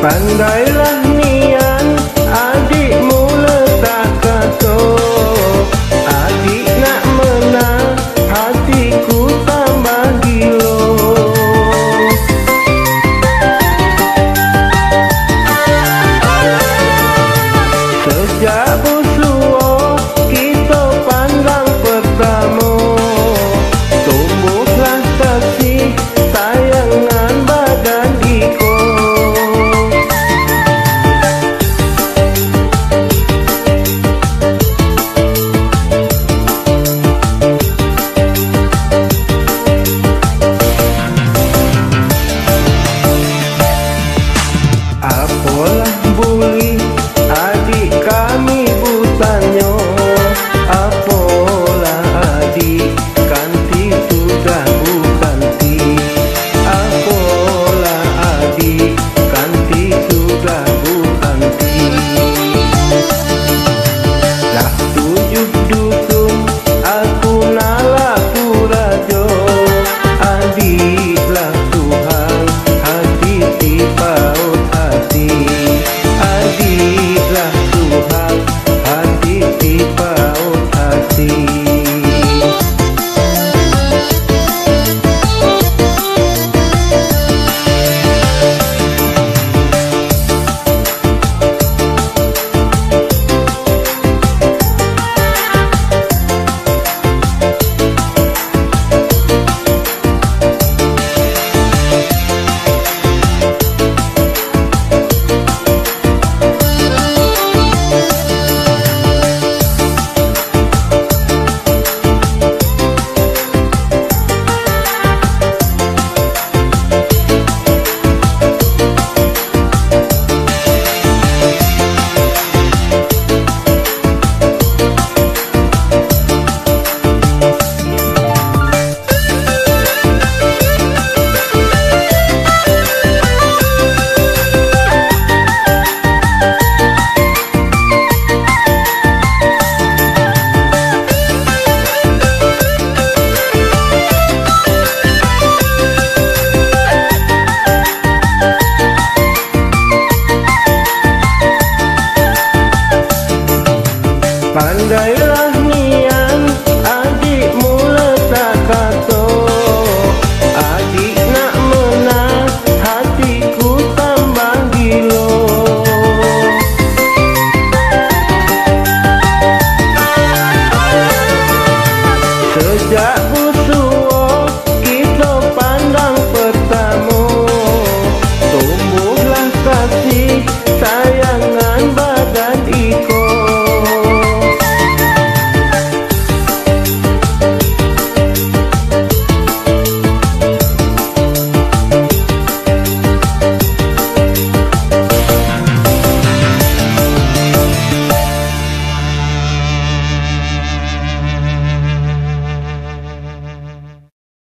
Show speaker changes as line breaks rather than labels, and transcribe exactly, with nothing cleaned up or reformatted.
Pandailah nian adikmu letak kato, adik nak menang hatiku tambah gilo. Sejak busuo kita pandang pertama, tumbuhlah kasih sayangan badan iko. Apalah boleh adik kami butanyo, apalah adik kanti sudah bukanti, apalah adik kanti sudah bukanti. Lah tujuh dusun aku nalaku rajo, adiklah Tuhan hati tipaut hati, adiklah Tuhan hati tipaut hati. Pandailah nian adikmu letak kato, adik nak menang hatiku tambah gilo. Sejak